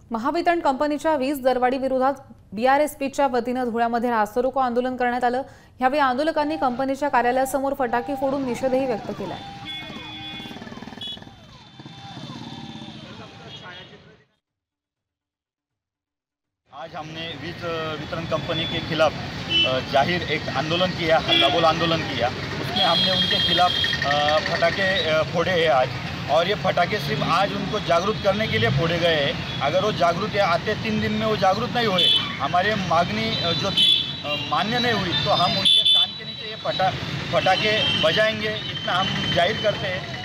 महावितरण कंपनीच्या वीज दरवाढी विरोधात बीआरएसपीच्या वतीनं धुळ्यामध्ये रास्तारोको आंदोलन करण्यात आलं। यावेळी आंदोलकांनी कंपनीच्या कार्यालयासमोर फटाके फोडून निषेधही व्यक्त केला। आज हमने वीज वितरण कंपनी के खिलाफ जाहिर एक आंदोलन किया, हल्लाबोल आंदोलन किया। उसमें हमने उनके खिलाफ फटाके फोड़े हैं आज, और ये फटाके सिर्फ आज उनको जागरूक करने के लिए फोड़े गए हैं। अगर वो जागरूक आते 3 दिन में वो जागरूक नहीं हुए, हमारे मांगनी जो थी मान्य नहीं हुई, तो हम उनके कान के नीचे ये फटाके बजाएंगे, इतना हम जाहिर करते हैं।